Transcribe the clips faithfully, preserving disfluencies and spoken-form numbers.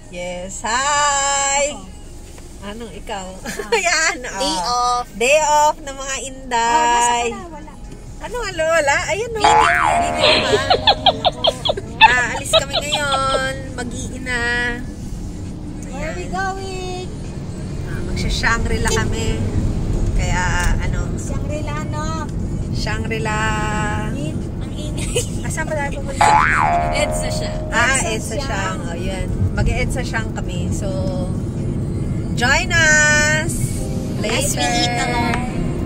Yes, hi! Anong ikaw? Yan, oh. Day off. Day off ng mga Inday. Oh, nasa ka na, wala. Ano, alo, wala? Ayun, no. Video ma. Ah, alis kami ngayon. Mag-iina. Where are we going? Ah, Magsha-Shangri-La kami. Kaya, ano? Shangri-La, no? Shangri-La. Ang ingay. Asan ba tayo pupunta? Edsa siya. Ah, Edsa Shang. O, yun. Mag-Edsa Shang kami. So, join us later. As we eat along.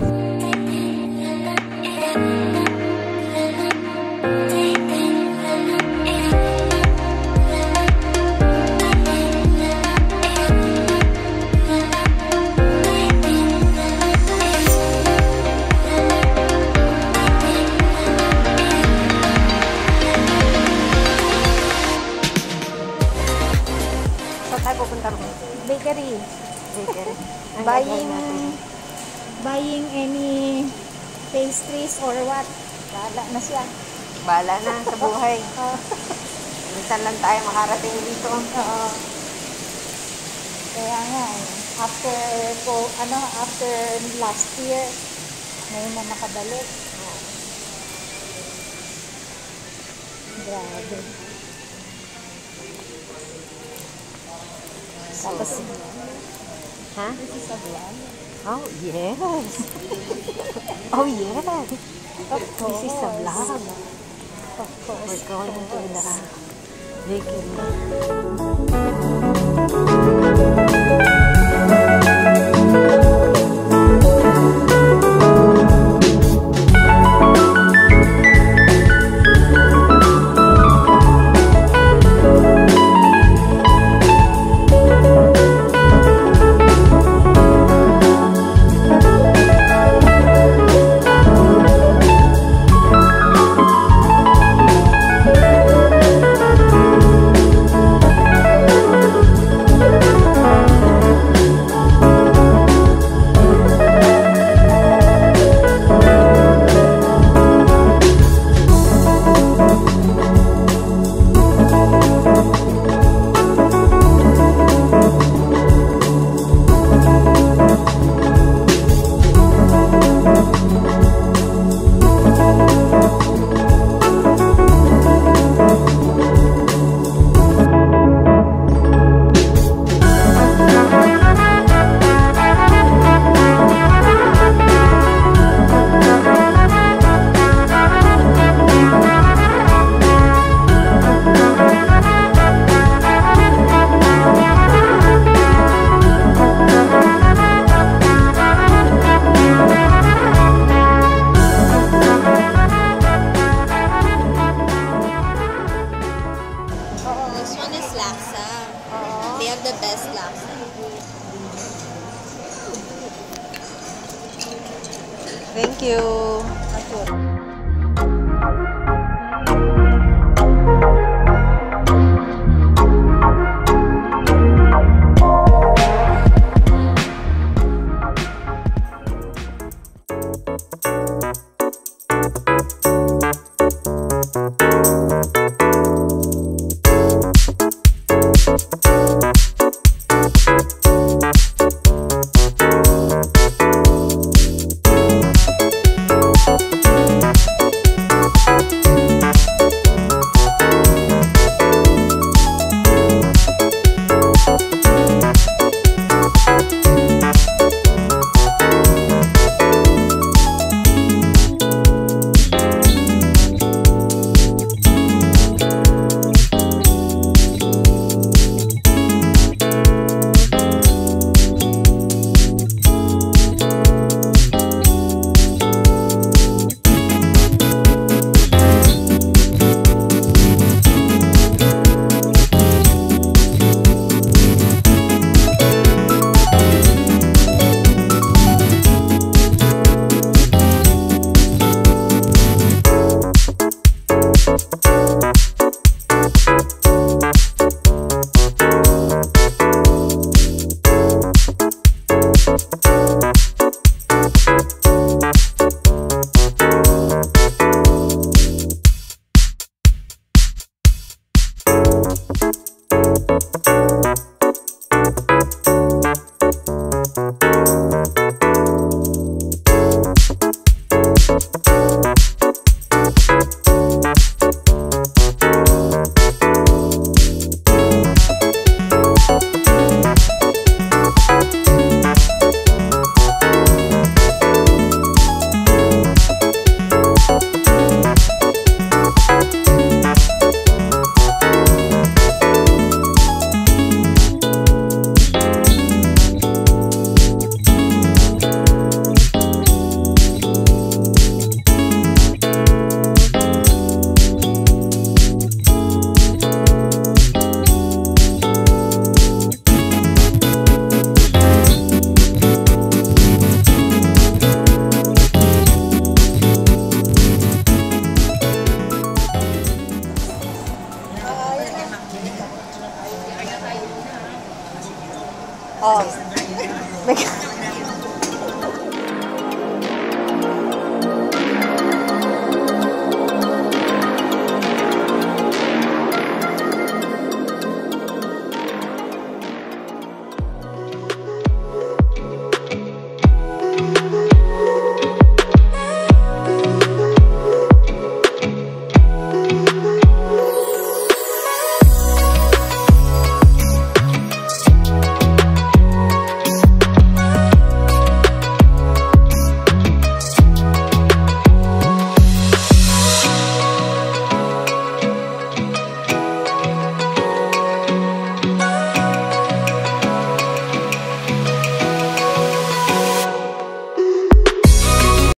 Bakery. Bakery. Buying buying any pastries or what? Bala na siya. Bala na sa buhay. Uh, Minsan lang tayo makarating dito. Oo. Kaya nga, after po, ano, after last year, ngayon na nakabalik. Oh. Grabe. Tapos, ha? This is a vlog. Oh, yes. Oh, yes. Of course. This is a vlog. Of course. We're going to the bakery. The best laksa. Thank you. Oh. May,